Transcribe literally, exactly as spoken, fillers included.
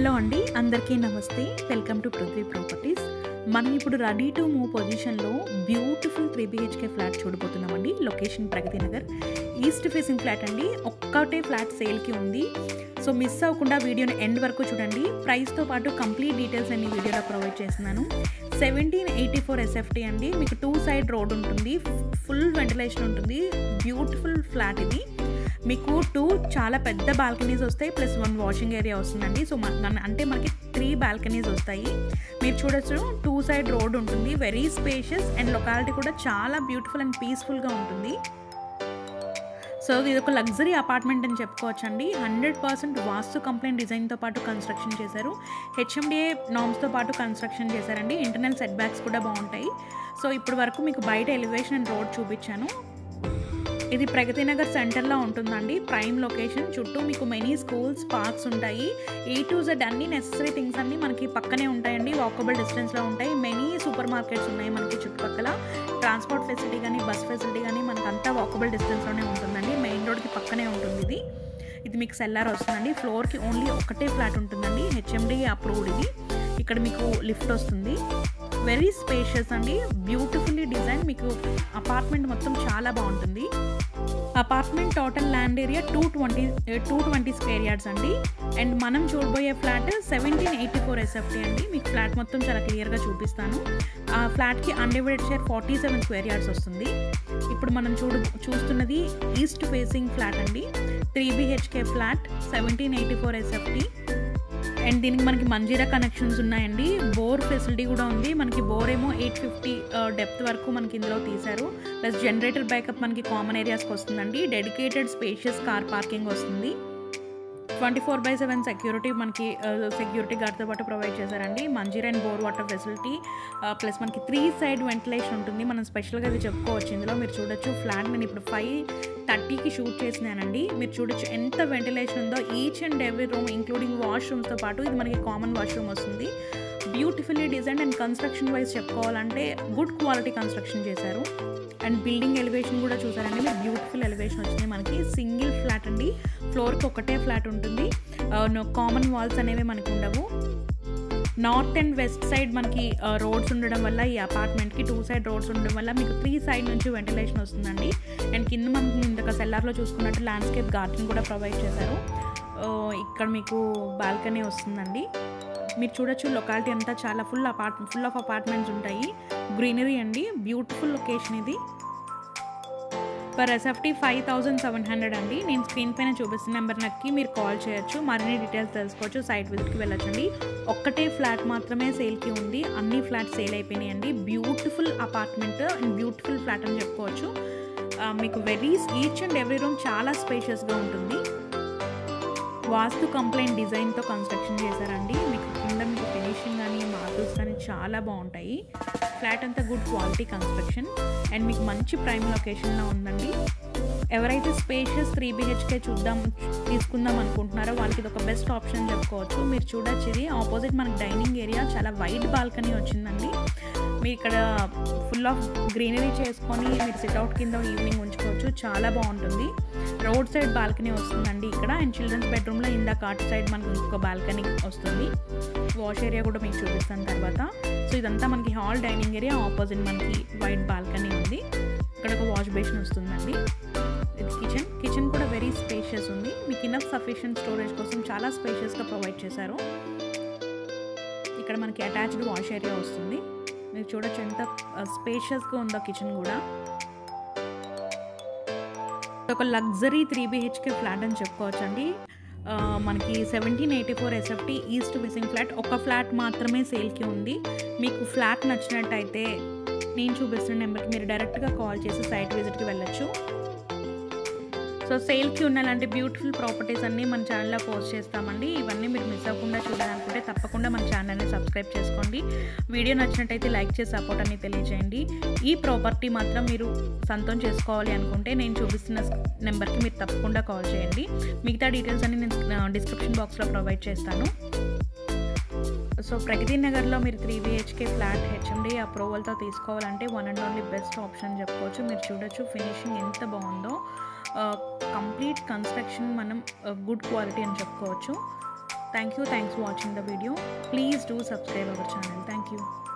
Hello అండి, అందరికీ నమస్తే. Welcome to Prithvi properties. మనం ఇప్పుడు రెడీ టు మూవ్ పొజిషన్లో బ్యూటిఫుల్ త్రీ బిహెచ్కే ఫ్లాట్ చూడబోతున్నామండి. Location Pragathi Nagar, east facing flat అండి. ఒక్కటే ఫ్లాట్ సేల్కి ఉంది. సో మిస్ అవ్వకుండా వీడియోని ఎండ్ వరకు చూడండి. ప్రైస్తో పాటు కంప్లీట్ డీటెయిల్స్ అన్ని వీడియోలో ప్రొవైడ్ చేస్తున్నాను. సెవెంటీన్ ఎయిటీ ఫోర్ ఎస్ఎఫ్టీ అండి. మీకు టూ సైడ్ రోడ్ ఉంటుంది, ఫుల్ వెంటిలేషన్ ఉంటుంది. బ్యూటిఫుల్ ఫ్లాట్ ఇది. మీకు టూ చాలా పెద్ద బాల్కనీస్ వస్తాయి, ప్లస్ వన్ వాషింగ్ ఏరియా వస్తుందండి. సో మన అంటే మనకి త్రీ బాల్కనీస్ వస్తాయి. మీరు చూడొచ్చు, టూ సైడ్ రోడ్ ఉంటుంది. వెరీ స్పేషియస్ అండ్ లొకాలిటీ కూడా చాలా బ్యూటిఫుల్ అండ్ పీస్ఫుల్గా ఉంటుంది. సో ఇది ఒక లగ్జరీ అపార్ట్మెంట్ అని చెప్పుకోవచ్చు అండి. హండ్రెడ్ పర్సెంట్ వాస్తు కంప్లైంట్ డిజైన్తో పాటు కన్స్ట్రక్షన్ చేశారు. హెచ్ఎండిఏ నామ్స్తో పాటు కన్స్ట్రక్షన్ చేశారండి. ఇంటర్నల్ సెట్ బ్యాక్స్ కూడా బాగుంటాయి. సో ఇప్పటి వరకు మీకు బయట ఎలివేషన్ అండ్ రోడ్ చూపించాను. ఇది ప్రగతి నగర్ సెంటర్లో ఉంటుందండి. Prime location. చుట్టూ మీకు మెనీ స్కూల్స్, పార్క్స్ ఉంటాయి. ఏ టు జెడ్ అన్ని నెసెసరీ థింగ్స్ అన్నీ మనకి పక్కనే ఉంటాయండి. వాకబుల్ డిస్టెన్స్లో ఉంటాయి. మెనీ సూపర్ మార్కెట్స్ ఉన్నాయి మనకి చుట్టుపక్కల. ట్రాన్స్పోర్ట్ ఫెసిలిటీ కానీ, బస్ ఫెసిలిటీ కానీ మనకు అంతా వాకబుల్ డిస్టెన్స్లోనే ఉంటుందండి. మెయిన్ రోడ్కి పక్కనే ఉంటుంది ఇది. ఇది మీకు సెల్లార్ వస్తుందండి. ఫ్లోర్కి ఓన్లీ ఒకటే ఫ్లాట్ ఉంటుందండి. హెచ్ఎండి అప్రూవ్డ్ ఇది. ఇక్కడ మీకు లిఫ్ట్ వస్తుంది. వెరీ స్పేషియస్ అండి. Beautifully design. మీకు అపార్ట్మెంట్ మొత్తం చాలా బాగుంటుంది. Apartment total land area two twenty two twenty square yards అండి. అండ్ మనం చూడబోయే flat seventeen eighty four SFT అండి. మీకు ఫ్లాట్ మొత్తం చాలా క్లియర్గా చూపిస్తాను. ఆ ఫ్లాట్కి undivided share forty seven square yards వస్తుంది. ఇప్పుడు మనం చూడు చూస్తున్నది ఈస్ట్ ఫేసింగ్ ఫ్లాట్ అండి. Three BHK flat, seventeen eighty four SFT. And దీనికి మనకి మంజీరా కనెక్షన్స్ ఉన్నాయండి. బోర్ ఫెసిలిటీ కూడా ఉంది. మనకి బోర్ ఏమో ఎయిట్ ఫిఫ్టీ డెప్త్ వరకు మనకి ఇందులో తీశారు. ప్లస్ జనరేటర్ బ్యాకప్ మనకి కామన్ ఏరియాస్కి వస్తుందండి. డెడికేటెడ్ స్పేషియస్ కార్ పార్కింగ్ వస్తుంది. Twenty four by seven security మనకి సెక్యూరిటీ గార్డ్తో పాటు ప్రొవైడ్ చేశారండి. Manjeera and bore water facility, plus మనకి త్రీ సైడ్ వెంటిలేషన్ ఉంటుంది. మనం స్పెషల్గా ఇది చెప్పుకోవచ్చు. ఇందులో మీరు చూడొచ్చు ఫ్లాట్ నేను ఇప్పుడు ఫైవ్ థర్టీకి షూట్ చేసినానండి. మీరు చూడొచ్చు ఎంత వెంటిలేషన్ ఉందో. Each and every room including వాష్రూమ్స్తో పాటు ఇది మనకి కామన్ వాష్రూమ్ వస్తుంది. Beautifully design and construction wise చెప్పుకోవాలంటే గుడ్ క్వాలిటీ కన్స్ట్రక్షన్ చేశారు. అండ్ బిల్డింగ్ ఎలివేషన్ కూడా చూసారండి మీరు. బ్యూటిఫుల్ ఎలివేషన్ వచ్చింది. మనకి సింగిల్ ఫ్లాట్ అండి. ఫ్లోర్కి ఒకటే ఫ్లాట్ ఉంటుంది. కామన్ వాల్స్ అనేవి మనకి ఉండవు. నార్త్ అండ్ వెస్ట్ సైడ్ మనకి రోడ్స్ ఉండడం వల్ల ఈ అపార్ట్మెంట్కి టూ సైడ్ రోడ్స్ ఉండడం వల్ల మీకు త్రీ సైడ్ నుంచి వెంటిలేషన్ వస్తుందండి. అండ్ కింద మనకి ఇంతక సెల్లార్లో చూసుకున్నట్టు ల్యాండ్స్కేప్ గార్డెన్ కూడా ప్రొవైడ్ చేశారు. ఇక్కడ మీకు బాల్కనీ వస్తుందండి. మీరు చూడొచ్చు లొకాలిటీ అంతా చాలా full apart full of apartments ఉంటాయి. గ్రీనరీ అండి. బ్యూటిఫుల్ లొకేషన్ ఇది. Per SFT five thousand seven hundred అండి. నేను స్క్రీన్ పైన చూపిస్తున్న నెంబర్ నక్కి మీరు కాల్ చేయొచ్చు. మరిన్ని డీటెయిల్స్ తెలుసుకోవచ్చు. సైట్ విజిట్కి వెళ్ళొచ్చండి. ఒక్కటే ఫ్లాట్ మాత్రమే సేల్కి ఉంది. అన్ని ఫ్లాట్స్ సేల్ అయిపోయినాయి అండి. Beautiful apartment and beautiful flat అని చెప్పుకోవచ్చు. మీకు very each and every room చాలా స్పేషియస్గా ఉంటుంది. వాస్తు కంప్లైంట్ డిజైన్తో కన్స్ట్రక్షన్ చేశారండి. మీకు కింద మీకు ఫినిషింగ్ కానీ మార్బుల్స్ కానీ చాలా బాగుంటాయి. ఫ్లాట్ అంతా గుడ్ క్వాలిటీ కన్స్ట్రక్షన్ అండ్ మీకు మంచి ప్రైమ్ లొకేషన్లో ఉందండి. ఎవరైతే స్పేషియస్ త్రీ బిహెచ్కే చూద్దాం తీసుకుందాం అనుకుంటున్నారో వాళ్ళకి ఇది ఒక బెస్ట్ ఆప్షన్ చెప్పుకోవచ్చు. మీరు చూడొచ్చు, ఇది ఆపోజిట్ మనకి డైనింగ్ ఏరియా, చాలా వైడ్ బాల్కనీ వచ్చిందండి. మీరు ఇక్కడ ఫుల్ ఆఫ్ గ్రీనరీ చేసుకొని మీరు సిట్అవుట్ కింద ఈవినింగ్ ఉంచుకోవచ్చు. చాలా బాగుంటుంది. రోడ్ సైడ్ బాల్కనీ వస్తుందండి ఇక్కడ. అండ్ చిల్డ్రన్స్ బెడ్రూమ్లో ఇందాక అటు సైడ్ మనకు ఇంకొక బాల్కనీ వస్తుంది. వాష్ ఏరియా కూడా మీకు చూపిస్తాను తర్వాత. సో ఇదంతా మనకి హాల్ డైనింగ్ ఏరియా, ఆపోజిట్ మనకి వైట్ బాల్కనీ ఉంది. ఇక్కడ ఒక వాష్ బేసిన్ వస్తుందండి. ఇది కిచెన్. కిచెన్ కూడా వెరీ స్పేషియస్ ఉంది. మీకు ఇనఫ్ సఫిషియెంట్ స్టోరేజ్ కోసం చాలా స్పేషియస్గా ప్రొవైడ్ చేశారు. ఇక్కడ మనకి అటాచ్డ్ వాష్ ఏరియా వస్తుంది. మీరు చూడొచ్చు ఎంత స్పేషియస్గా ఉందో కిచెన్ కూడా. ఒక లగ్జరీ త్రీ బిహెచ్కే ఫ్లాట్ అని చెప్పుకోవచ్చు అండి. మనకి seventeen eighty four SFT east facing flat. ఒక ఫ్లాట్ మాత్రమే సేల్కి ఉంది. మీకు ఫ్లాట్ నచ్చినట్టయితే నేను చూపిస్తున్న నెంబర్కి మీరు డైరెక్ట్గా కాల్ చేసి సైట్ విజిట్కి వెళ్ళొచ్చు. సో సేల్కి ఉన్న అలాంటి బ్యూటిఫుల్ ప్రాపర్టీస్ అన్నీ మన ఛానల్లో పోస్ట్ చేస్తామండి. ఇవన్నీ మీరు మిస్ అవ్వకుండా చూడాలనుకుంటే తప్పకుండా మన ఛానల్ని సబ్స్క్రైబ్ చేసుకోండి. వీడియో నచ్చినట్టయితే లైక్ చేసి సపోర్ట్ అని తెలియజేయండి. ఈ ప్రాపర్టీ మాత్రం మీరు సొంతం చేసుకోవాలి అనుకుంటే నేను చూపిస్తున్న నెంబర్కి మీరు తప్పకుండా కాల్ చేయండి. మిగతా డీటెయిల్స్ అన్ని నేను డిస్క్రిప్షన్ బాక్స్లో ప్రొవైడ్ చేస్తాను. సో ప్రగతి నగర్లో మీరు త్రీ బిహెచ్కే ఫ్లాట్ హెచ్ఎండి అప్రూవల్తో తీసుకోవాలంటే one and only best option చెప్పుకోవచ్చు. మీరు చూడొచ్చు ఫినిషింగ్ ఎంత బాగుందో. కంప్లీట్ కన్స్ట్రక్షన్ మనం గుడ్ క్వాలిటీ అని చెప్పుకోవచ్చు. Thank you thanks for watching the video. Please do subscribe our channel. Thank you.